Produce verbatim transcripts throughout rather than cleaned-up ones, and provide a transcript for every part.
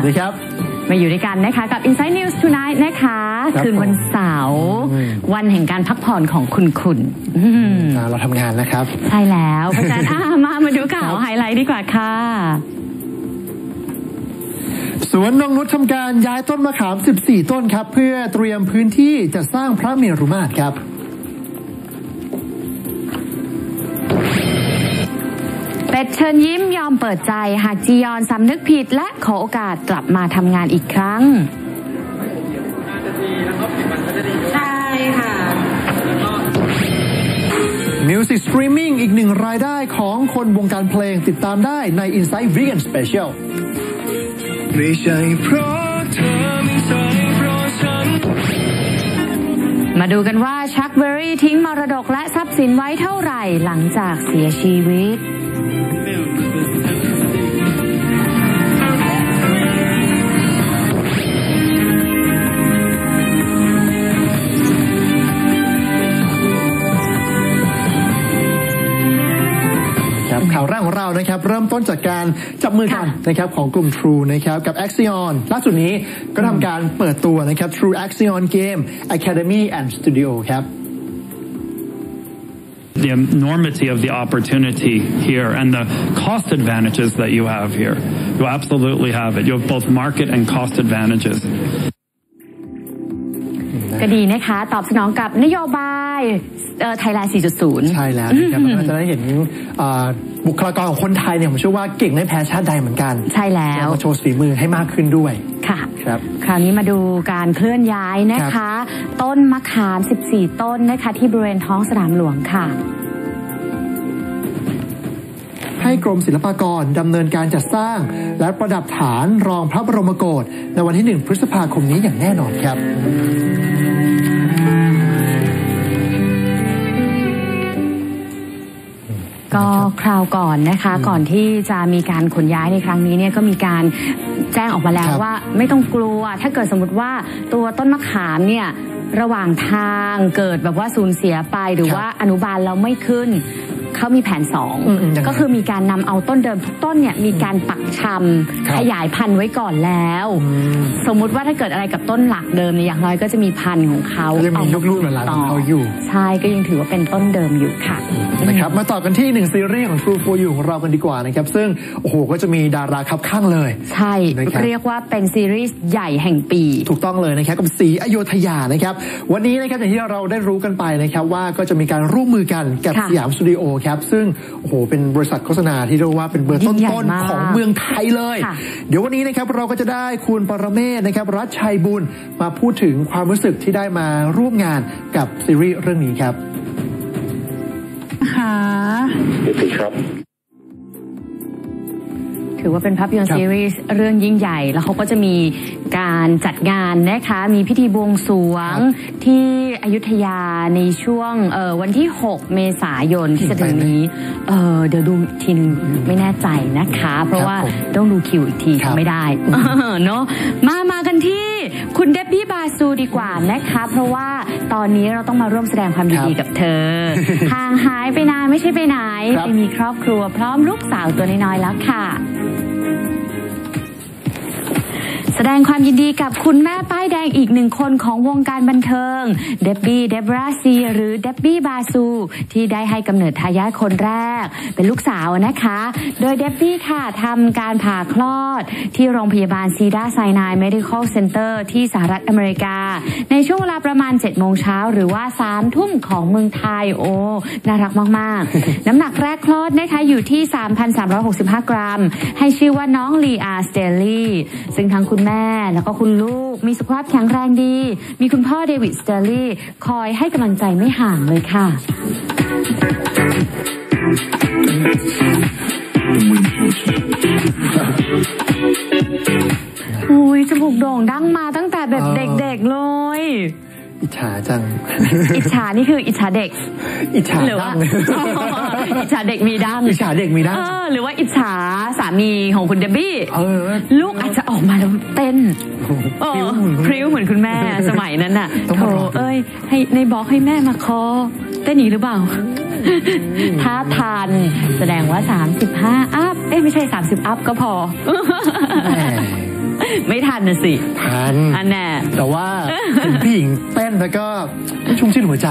ดีครับมาอยู่ด้วยกันนะคะกับ Inside News Tonight นะคะคืนวันเสาร์วันแห่งการพักผ่อนของคุณคุณเราทำงานนะครับใช่แล้วเพราะฉะนั้นมามาดูข่าวไฮไลท์ดีกว่าค่ะสวนนงนุชทำการย้ายต้นมะขามสิบสี่ต้นครับเพื่อเตรียมพื้นที่จะสร้างพระเมรุมาตรครับเป็ดเชิญยิ้มยอมเปิดใจหากจียอนสำนึกผิดและขอโอกาสกลับมาทำงานอีกครั้งใช่ค่ะ Music Streaming อีกหนึ่งรายได้ของคนวงการเพลงติดตามได้ใน Inside Weekend Special ไม่ใช่เพราะเธอไม่ใช่เพราะฉันมาดูกันว่าชักเบอรี่ทิ้งมรดกและทรัพย์สินไว้เท่าไหร่หลังจากเสียชีวิตข่าวแรกของเรานะครับเริ่มต้นจากการจับมือกันนะครับของกลุ่ม True นะครับกับ Axion ล่าสุดนี้ก็ทำการเปิดตัวนะครับ True Axion Game Academy and Studio ครับ The enormity of the opportunity here and the cost advantages that you have here. You absolutely have it. You have both market and cost advantages. ก็ดีนะคะตอบสนองกับนโยบายไทยแลนด์ สี่จุดศูนย์ใช่แล้วนะครับเราจะได้เห็นบุคลากรของคนไทยเนี่ยผมเชื่อว่าเก่งไม่แพ้ชาติใดเหมือนกันใช่แล้วมาโชว์ฝีมือให้มากขึ้นด้วยค่ะครับคราวนี้มาดูการเคลื่อนย้ายนะคะต้นมะขามสิบสี่ต้นนะคะที่บริเวณท้องสนามหลวงค่ะให้กรมศิลปากรดำเนินการจัดสร้างและประดับฐานรองพระบรมโกศในวันที่หนึ่งพฤษภาคมนี้อย่างแน่นอนครับก็คราวก่อนนะคะก่อนที่จะมีการขนย้ายในครั้งนี้เนี่ยก็มีการแจ้งออกมาแล้วว่าไม่ต้องกลัวถ้าเกิดสมมติว่าตัวต้นมะขามเนี่ยระหว่างทางเกิดแบบว่าสูญเสียไปหรือว่าอนุบาลเราไม่ขึ้นเขามีแผนสองก็คือมีการนำเอาต้นเดิมทุกต้นเนี่ยมีการปักชำขยายพันธุ์ไว้ก่อนแล้วสมมุติว่าถ้าเกิดอะไรกับต้นหลักเดิมเนี่ยอย่างน้อยก็จะมีพันธุ์ของเขาเอาลูกๆหลานของเขาอยู่ใช่ก็ยังถือว่าเป็นต้นเดิมอยู่ค่ะนะครับมาต่อกันที่หนึ่งซีรีส์ของ True for You ของเรากันดีกว่านะครับซึ่งโอ้โหก็จะมีดาราคับข้างเลยใช่เรียกว่าเป็นซีรีส์ใหญ่แห่งปีถูกต้องเลยนะครับกับศรีอโยธยานะครับวันนี้นะครับอย่างที่เราได้รู้กันไปนะครับว่าก็จะมีการร่วมมือกันกับสยามสตูดิโอครับซึ่งโอ้โหเป็นบริษัทโฆษณาที่เรียกว่าเป็นเบอร์ต้นๆของเมืองไทยเลยเดี๋ยววันนี้นะครับเราก็จะได้คุณปรเมศนะครับรัชชัยบุญมาพูดถึงความรู้สึกที่ได้มาร่วมงานกับซีรีส์เรื่องนี้ครับค่ะครับถือว่าเป็นภาพยนตร์ซีรีส์เรื่องยิ่งใหญ่แล้วเขาก็จะมีการจัดงานนะคะมีพิธีบวงสรวงที่อยุธยาในช่วงวันที่หกเมษายนที่จะถึงนี้เเดี๋ยวดูทีนึงไม่แน่ใจนะคะเพราะว่าต้องดูคิวอีกทีไม่ได้เนาะมามากันที่คุณเดบบี้บาซูดีกว่านะคะเพราะว่าตอนนี้เราต้องมาร่วมแสดงความยินดีกับเธอห่างหายไปนานไม่ใช่ไปไหนไปมีครอบครัวพร้อมลูกสาวตัวน้อยๆแล้วค่ะแสดงความยินดีกับคุณแม่ป้ายแดงอีกหนึ่งคนของวงการบันเทิงเดบบี้เดบราซีหรือเดบบี้บาซูที่ได้ให้กำเนิดทายาทคนแรกเป็นลูกสาวนะคะโดยเดบบี้ค่ะทำการผ่าคลอดที่โรงพยาบาลซีดาไซนายเมดิคอลเซ็นเตอร์ที่สหรัฐอเมริกาในช่วงเวลาประมาณเจ็ดโมงเช้าหรือว่าสามทุ่มของเมืองไทยโอ้น่ารักมากๆ น้ำหนักแรกคลอดนะคะอยู่ที่ สามพันสามร้อยหกสิบห้า กรัมให้ชื่อว่าน้องลีอาสเตลลี่ซึ่งทั้งคุณแม่แล้วก็คุณลูกมีสุขภาพแข็งแรงดีมีคุณพ่อเดวิดสเตอร์ลี่คอยให้กำลังใจไม่ห่างเลยค่ะอุ้ยจมูกโด่งดังมาตั้งแต่แบบเด็กๆเลยอิจฉาจังอิจฉานี่คืออิจฉาเด็กอิจฉาหรือว่าอิจฉาเด็กมีดังอิจฉาเด็กมีดังหรือว่าอิจฉาสามีของคุณเดบบี้ลูกอาจจะออกมาแล้วเต้นพริ้วเหมือนคุณแม่สมัยนั้นน่ะโธ่เอ้ยให้ในบอกให้แม่มาคอเต้นอีกหรือเปล่าถ้าทันแสดงว่าสามสิบห้าอัพเอ้ยไม่ใช่สามสิบอัพก็พอไม่ทันนะสิทันอันแน่แต่ว่าเห็นพี่หญิงเต้นแล้วก็ชุ่มชื่นหัวใจ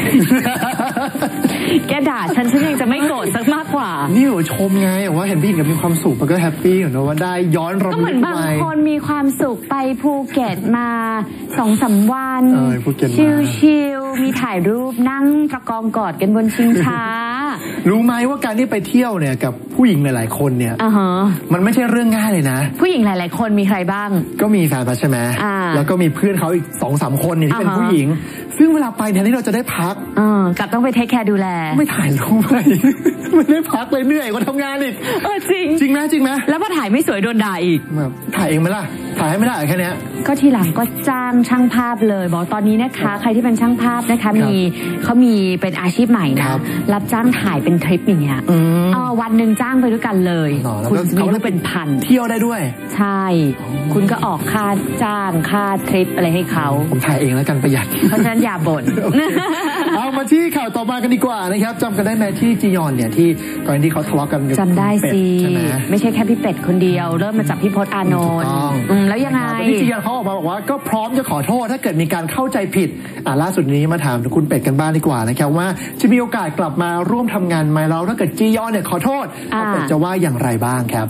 แกด่าฉันฉันยังจะไม่โกรธสักมากกว่านี่หนูชมไงว่าเห็นพี่หญิงมีความสุขมันก็แฮปปี้เนอะว่าได้ย้อนรำลึกไปก็เหมือนบางคนมีความสุขไปภูเก็ตมาสองสามวันชิลๆมีถ่ายรูปนั่งประกองกอดกันบนชิงช้ารู้ไหมว่าการที่ไปเที่ยวเนี่ยกับผู้หญิงหลายๆคนเนี่ยมันไม่ใช่เรื่องง่ายเลยนะผู้หญิงหลายๆคนมีใครบ้างก็มีแฟนใช่ไหมแล้วก็มีเพื่อนเขาอีกสองสามคนเนี่ยที่เป็นผู้หญิงซึ่งเวลาไปแทนที่เราจะได้พักกลับต้องไปเทคแคร์ดูแลไม่ถ่ายรูปไปไม่ได้พักเลยเหนื่อยกว่าทำงานอีกเออจริงจริงไหมจริงไหมแล้วพอถ่ายไม่สวยโดนด่าอีกถ่ายเองไหมล่ะถ่ายให้ไม่ได้แค่นี้ก็ทีหลังก็จ้างช่างภาพเลยบอกตอนนี้นะคะใครที่เป็นช่างภาพนะคะมีเขามีเป็นอาชีพใหม่นะรับจ้างถ่ายเป็นทริปอย่างเงี้ยวันหนึ่งจ้างไปด้วยกันเลยคุณมีลูกเป็นพันเที่ยวได้ด้วยใช่คุณก็ออกค่าจ้างค่าทริปอะไรให้เขาผมถ่ายเองแล้วกันประหยัดเพราะฉะนั้นอย่าบ่นเอามาที่ข่าวต่อมากันดีกว่านะครับจำกันได้ไหมที่จียอนเนี่ยที่ก่อนที่เขาทะเลาะกันจำได้สิไม่ใช่แค่พี่เป็ดคนเดียวเริ่มมาจากพี่พจน์อานนท์แล้วยังไงที่จียอนเขาออกมาบอกว่าก็พร้อมจะขอโทษถ้าเกิดมีการเข้าใจผิดอ่าล่าสุดนี้มาถามคุณเป็ดกันบ้างดีกว่านะครับว่าจะมีโอกาสกลับมาร่วมทำงานไหมแล้วถ้าเกิดจียอนเนี่ยขอโทษเป็ดจะว่าอย่างไรบ้างครับ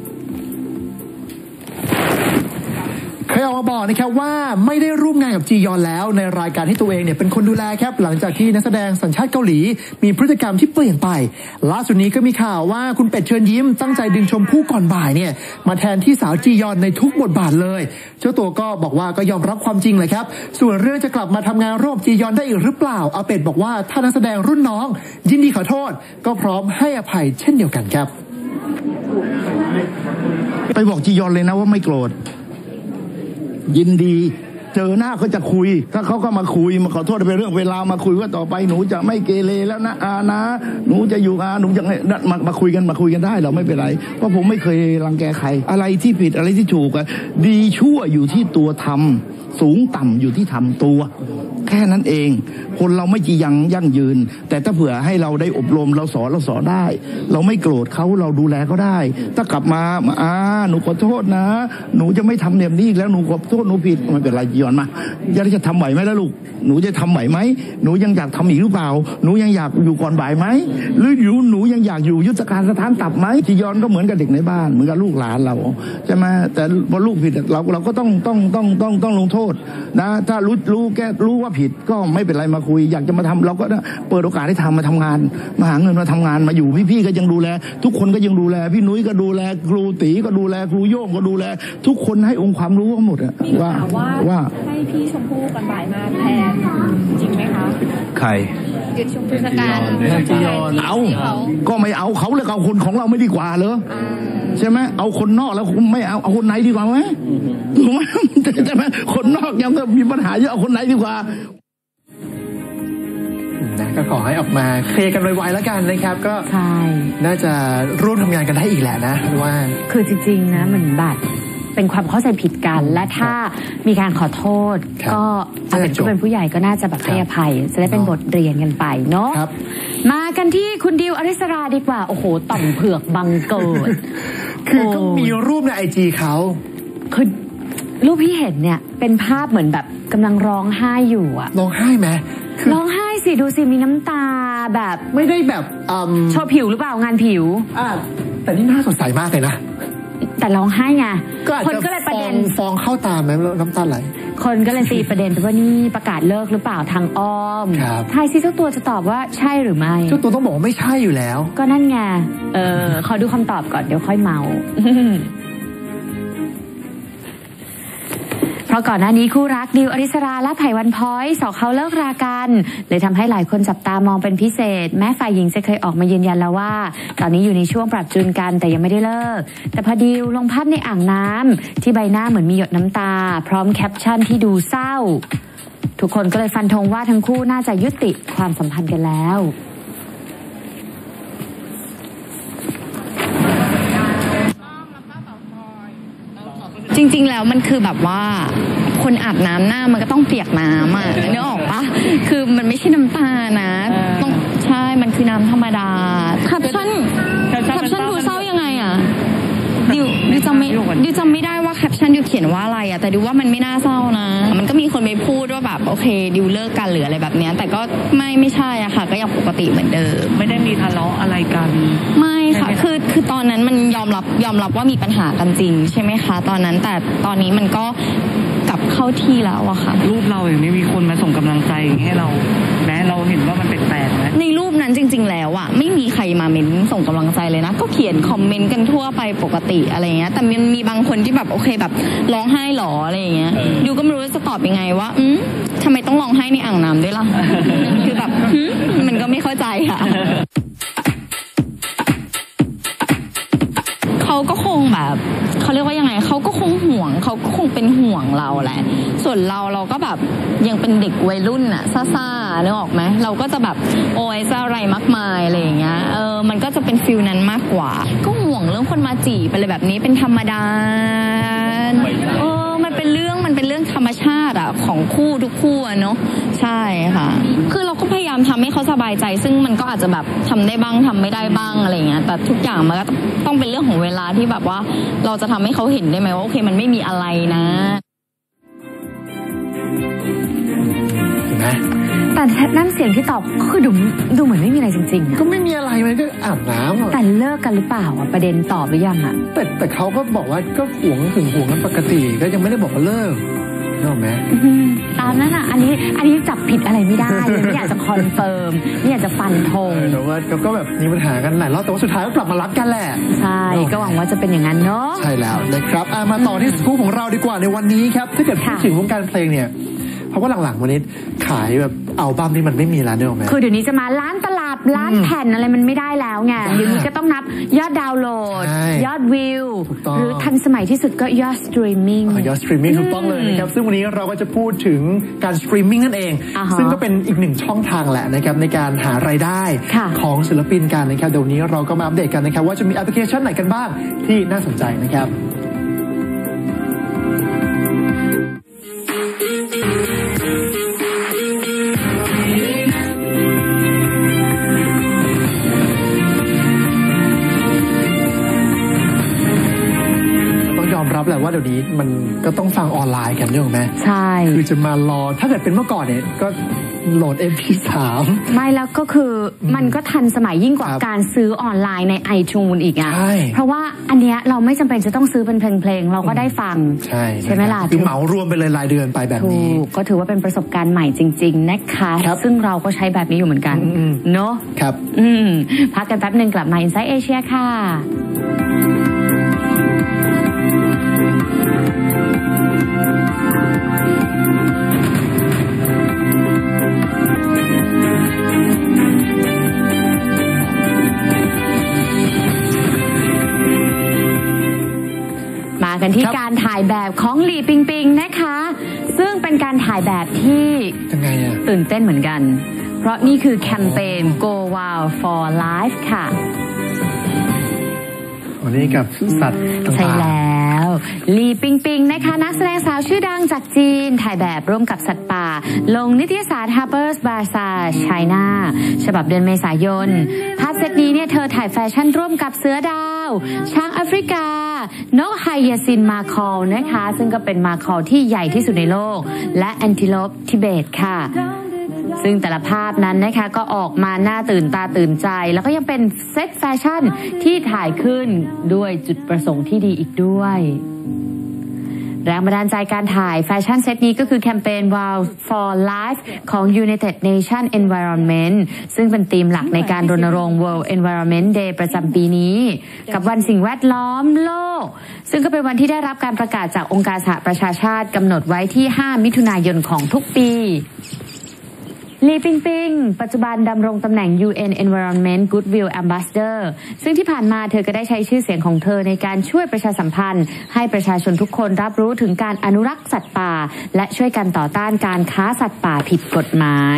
เคยออกมาบอกนะครับว่าไม่ได้ร่วมงานกับจียอนแล้วในรายการที่ตัวเองเนี่ยเป็นคนดูแลครับหลังจากที่นักแสดงสัญชาติเกาหลีมีพฤติกรรมที่เปลี่ยนไปล่าสุดนี้ก็มีข่าวว่าคุณเป็ดเชิญยิ้มตั้งใจดึงชมพู่ก่อนบ่ายเนี่ยมาแทนที่สาวจียอนในทุกบทบาทเลยเจ้าตัวก็บอกว่าก็ยอมรับความจริงเลยครับส่วนเรื่องจะกลับมาทำงานร่วมจียอนได้อีกหรือเปล่าอาเป็ดบอกว่าถ้านักแสดงรุ่นน้องยินดีขอโทษก็พร้อมให้อภัยเช่นเดียวกันครับไปบอกจียอนเลยนะว่าไม่โกรธยินดีเจอหน้าเขาจะคุยถ้าเขาก็มาคุยมาขอโทษเป็นเรื่องเวลามาคุยว่าต่อไปหนูจะไม่เกเรแล้วนะอานะหนูจะอยู่อาหนูจะมามาคุยกันมาคุยกันได้เราไม่เป็นไรเพราะผมไม่เคยรังแกใครอะไรที่ผิดอะไรที่ถูกอะดีชั่วอยู่ที่ตัวทำสูงต่ำอยู่ที่ทำตัวแค่นั้นเองคนเราไม่จียังยั่งยืนแต่ถ้าเผื่อให้เราได้อบรมเราสอนเราสอนได้เราไม่โกรธเขาเราดูแลเขาได้ถ้ากลับมาอ่าหนูขอโทษนะหนูจะไม่ทำเนี่ยนี้อีกแล้วหนูขอโทษหนูผิดไม่เป็นไรย้อนมาอยากจะทำไหวไหมล่ะลูกหนูจะทำไหวไหมหนูยังอยากทำอีกหรือเปล่าหนูยังอยากอยู่ก่อนบ่ายไหมหรืออยู่หนูยังอยากอยู่ยุทธการสถานตับไหมจียอนก็เหมือนกับเด็กในบ้านเหมือนกับลูกหลานเราใช่ไหมแต่พอลูกผิดเราเราก็ต้องต้องต้องต้องต้องลงโทษนะถ้ารู้รู้แกรู้ว่าผิดก็ไม่เป็นไรมาคุยอยากจะมาทำเราก็เปิดโอกาสให้ทำมาทำงานมาหาเงินมาทำงานมาอยู่พี่ๆก็ยังดูแลทุกคนก็ยังดูแลพี่นุ้ยก็ดูแลครูตีก็ดูแลครูโย่งก็ดูแลทุกคนให้องค์ความรู้ทั้งหมดอะว่าว่าให้พี่ชมพู่กันบ่ายมาแทนจริงไหมคะใครหยุดชมพู่สการเอาก็ไม่เอาเขาเลยเอาคนของเราไม่ดีกว่าเหรอใช่ไหมเอาคนนอกแล้วไม่เอาเอาคนไหนดีกว่าไหมถูกไหมใช่ไหมคนนอกยังก็มีปัญหาเยอะเอาคนไหนดีกว่านะก็ขอให้ออกมาเคลียร์กันไวๆแล้วกันนะครับก็น่าจะร่วมทำงานกันได้อีกแหละนะว่าคือจริงๆนะเหมือนบัตรเป็นความเข้าใจผิดกันและถ้ามีการขอโทษก็ถ้าเป็นผู้เป็นผู้ใหญ่ก็น่าจะแบบให้อภัยจะได้เป็นบทเรียนกันไปเนาะมากันที่คุณดิวอริสราดีกว่าโอ้โหต่อมเผือกบังเกิดคือก็มีรูปในไอจีเขาคือรูปที่เห็นเนี่ยเป็นภาพเหมือนแบบกำลังร้องไห้อยู่อะร้องไห้ไหมร้องไห้สิดูสิมีน้ำตาแบบไม่ได้แบบโชว์ผิวหรือเปล่างานผิวอ่าแต่นี่น่าสดใสมากเลยนะแต่ร้องไห้ไงคนก็เลยประเด็นฟองเข้าตาไหมแล้วน้ำตาไหลคนก็เลยตีประเด็นไปว่านี่ประกาศเลิกหรือเปล่าทางอ้อมทายซิเจ้าตัวจะตอบว่าใช่หรือไม่เจ้าตัวต้องบอกว่าไม่ใช่อยู่แล้วก็นั่นไงเออขอดูคำตอบก่อนเดี๋ยวค่อยเมาเพราะก่อนหน้านี้คู่รักดิวอริสราและไผ่วันพ้อยสอเขาเลิกรากันเลยทำให้หลายคนจับตามองเป็นพิเศษแม้ฝ่ายหญิงจะเคยออกมายืนยันแล้วว่าตอนนี้อยู่ในช่วงปรับจูนกันแต่ยังไม่ได้เลิกแต่พอดิวลงภาพในอ่างน้ำที่ใบหน้าเหมือนมีหยดน้ำตาพร้อมแคปชั่นที่ดูเศร้าทุกคนก็เลยฟันธงว่าทั้งคู่น่าจะยุติความสัมพันธ์กันแล้วจริงๆแล้วมันคือแบบว่าคนอาบน้ำหน้ามันก็ต้องเปียกน้ำอ่ะนึกออกปะคือมันไม่ใช่น้ำตานะต้องใช่มันคือน้ำธรรมดาแคปชั่นแคปชั่นดูเศร้ายังไงอ่ะดิวดิวจำไม่ดิวจำไม่ได้ว่าแคปชั่นดิวเขียนว่าอะไรอะแต่ดิวว่ามันไม่น่าเศร้านะมันก็มีคนไปพูดว่าแบบโอเคดิวเลิกกันหรืออะไรแบบนี้แต่ก็ไม่ไม่ใช่อะค่ะก็ยังปกติเหมือนเดิมไม่ได้มีทะเลาะอะไรกันไม่ค่ะคือคือตอนนั้นมันยอมรับยอมรับว่ามีปัญหากันจริงใช่ไหมคะตอนนั้นแต่ตอนนี้มันก็กลับเข้าที่แล้วอะค่ะรูปเราอย่างนี้มีคนมาส่งกำลังใจให้เราแม้เราเห็นว่ามันแปลกๆนะในรูปนั้นจริงๆแล้วอะไม่มีใครมาเม้นส่งกำลังใจเลยนะก็เขียนคอมเมนต์กันทั่วไปปกติอะไรเงี้ยแต่มันมีบางคนที่แบบโอเคแบบร้องไห้หรออะไรอย่างเงี้ยดิวก็ไม่รู้จะตอบยังไงว่าอืมทำไมต้องร้องไห้ในอ่างน้ำด้วยล่ะ คือแบบมันก็ไม่เข้าใจค่ะ เขาก็คงแบบเขาเรียกว่ายังไงเขาก็คงห่วงเขาก็คงเป็นห่วงเราแหละส่วนเราเราก็แบบยังเป็นเด็กวัยรุ่นอะซ่าๆนึกออกไหมเราก็จะแบบโอ้ยจะอะไรมากมายอะไรอย่างเงี้ยเออมันก็จะเป็นฟิลนั้นมากกว่าก็ห่วงเรื่องคนมาจีบอะไรแบบนี้เป็นธรรมดาเออมันเป็นเรื่องมันเป็นเรื่องธรรมชาติอะของคู่ทุกคู่อะเนาะใช่ค่ะคือเราก็พยายามทำให้เขาสบายใจซึ่งมันก็อาจจะแบบทำได้บ้างทำไม่ได้บ้างอะไรเงี้ยแต่ทุกอย่างมันก็ต้องเป็นเรื่องของเวลาที่แบบว่าเราจะทำให้เขาเห็นได้ไหมว่าโอเคมันไม่มีอะไรนะเห็นไหมแต่น้ำเสียงที่ตอบคือดูดูเหมือนไม่มีอะไรจริงๆก็ไม่มีอะไรมันก็อาบน้ำแต่เลิกกันหรือเปล่าอ่ะประเด็นตอบหรือยังอ่ะแต่แต่เขาก็บอกว่าก็หวงถึงหวงกันปกติก็ยังไม่ได้บอกว่าเลิกใช่ไหมตามนั้นอ่ะอันนี้อันนี้จับผิดอะไรไม่ได้ไม่อยากจะคอนเฟิร์มไม่อยากจะฟันธงแต่ว่าก็แบบมีปัญหากันหลายรอบแต่ว่าสุดท้ายก็กลับมารักกันแหละใช่ก็หวังว่าจะเป็นอย่างนั้นเนาะใช่แล้วนะครับมาต่อที่สกู๊ปของเราดีกว่าในวันนี้ครับถ้าเกิดพูดถึงวงการเพลงเนี่ยเพราะว่าหลังๆวันนี้ขายแบบอัลบั้มนี่มันไม่มีแล้วเนอะแม่คือเดี๋ยวนี้จะมาล้านตลับล้านแผ่นอะไรมันไม่ได้แล้วไงเดี๋ยวนี้ก็ต้องนับยอดดาวน์โหลดยอดวิวหรือทันสมัยที่สุดก็ยอดสตรีมมิ่งยอดสตรีมมิ่งถูกต้องเลยนะครับซึ่งวันนี้เราก็จะพูดถึงการสตรีมมิ่งนั่นเองซึ่งก็เป็นอีกหนึ่งช่องทางแหละนะครับในการหารายได้ของศิลปินกันนะครับเดี๋ยวนี้เราก็มาอัปเดตกันนะครับว่าจะมีแอปพลิเคชันไหนกันบ้างที่น่าสนใจนะครับรับแหละว่าเดี๋ยวนี้มันก็ต้องฟังออนไลน์กันเรื่องไหมใช่คือจะมารอถ้าเกิดเป็นเมื่อก่อนเนี่ยก็โหลด เอ็ม พี สามไม่แล้วก็คือมันก็ทันสมัยยิ่งกว่าการซื้อออนไลน์ใน ไอจูน อีกอ่ะเพราะว่าอันเนี้ยเราไม่จำเป็นจะต้องซื้อเป็นเพลงๆเราก็ได้ฟังใช่ใช่ไหมล่ะคือเหมารวมไปเลยรายเดือนไปแบบนี้ก็ถือว่าเป็นประสบการณ์ใหม่จริงๆนะคะซึ่งเราก็ใช้แบบนี้อยู่เหมือนกันเนาะครับอืมพักกันแป๊บนึงกลับมา Inside Asia ค่ะมากันที่การถ่ายแบบของหลี่ปิงปิงนะคะซึ่งเป็นการถ่ายแบบที่ตื่นเต้นเหมือนกันเพราะนี่คือแคมเปญ Go Wild for Life ค่ะวันนี้กับสัตว์ต่างๆใช่แล้วหลี่ปิงปิงนะคะนักแสดงสาวชื่อดังจากจีนถ่ายแบบร่วมกับสัตว์ป่าลงนิตยสาร Harper's Bazaar China ฉบับเดือนเมษายนภาพเซตนี้เนี่ยเธอถ่ายแฟชั่นร่วมกับเสือดาวช้างแอฟริกานกไฮยาซินมาคอลนะคะซึ่งก็เป็นมาคอลที่ใหญ่ที่สุดในโลกและแอนติโลปทิเบตค่ะซึ่งแต่ละภาพนั้นนะคะก็ออกมาหน้าตื่นตาตื่นใจแล้วก็ยังเป็นเซตแฟชั่นที่ถ่ายขึ้นด้วยจุดประสงค์ที่ดีอีกด้วยแรงบันดาลใจการถ่ายแฟชั่นเซตนี้ก็คือแคมเปญ Wild for Life ของ United Nations Environment ซึ่งเป็นธีมหลักในการรณรงค์ World Environment Day ประจำปีนี้กับวันสิ่งแวดล้อมโลกซึ่งก็เป็นวันที่ได้รับการประกาศจากองค์การสหประชาชาติกำหนดไว้ที่ห้ามิถุนายนของทุกปีหลี่ปิงปิงปัจจุบันดำรงตำแหน่ง ยู เอ็น Environment Goodwill Ambassador ซึ่งที่ผ่านมาเธอก็ได้ใช้ชื่อเสียงของเธอในการช่วยประชาสัมพันธ์ให้ประชาชนทุกคนรับรู้ถึงการอนุรักษ์สัตว์ป่าและช่วยกันต่อต้านการค้าสัตว์ป่าผิดกฎหมาย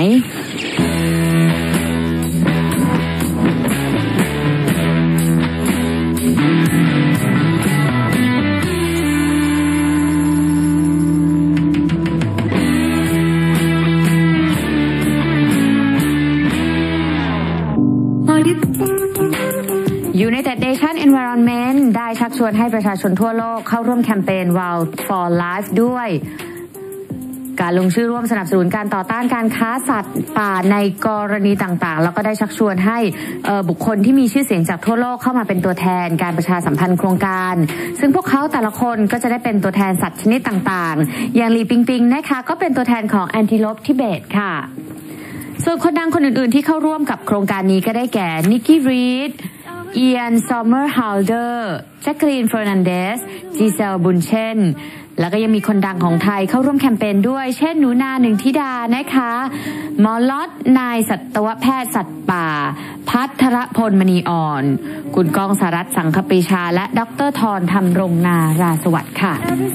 United Nations Environment ได้ชักชวนให้ประชาชนทั่วโลกเข้าร่วมแคมเปญ Wild for Life ด้วยการลงชื่อร่วมสนับสนุนการต่อต้านการค้าสัตว์ป่าในกรณีต่างๆแล้วก็ได้ชักชวนให้บุคคลที่มีชื่อเสียงจากทั่วโลกเข้ามาเป็นตัวแทนการประชาสัมพันธ์โครงการซึ่งพวกเขาแต่ละคนก็จะได้เป็นตัวแทนสัตว์ชนิดต่างๆอย่างหลีปิงปิงนะคะก็เป็นตัวแทนของแอนติโลปทิเบตค่ะส่วนคนดังคนอื่นๆที่เข้าร่วมกับโครงการนี้ก็ได้แก่นิกกี้รีดเอียนซอมเมอร์ฮาวเดอร์แจ็คกลีนเฟอร์นันเดสจีเซลบุนเชนแล้วก็ยังมีคนดังของไทยเข้าร่วมแคมเปญด้วยเช่นหนูนาหนึ่งธิดานะคะหมอล็อตนายสัตวแพทย์สัตว์ป่าพัทรพลมณีอ่อนคุณกองสารัตน์สังคปรีชาและดรธรธรรมรงนาราสวัสดิ์ค่ะ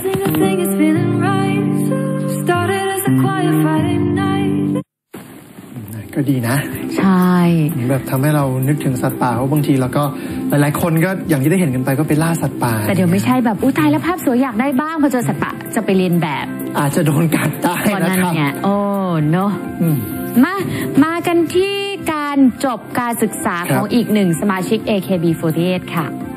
ก็ดีนะใช่แบบทำให้เรานึกถึงสัตว์ป่าเพราะบางทีเราก็หลายๆคนก็อย่างที่ได้เห็นกันไปก็ไปล่าสัตว์ป่าแต่เดี๋ยวไม่ใช่แบบอุ้ยตายแล้วภาพสวยอยากได้บ้างพอเจอสัตว์ป่าจะไปเรียนแบบอาจจะโดนกัดได้นะครับโอ้เนาะมามากันที่การจบการศึกษาของอีกหนึ่งสมาชิก เอ เค บี สี่สิบแปด ค่ะ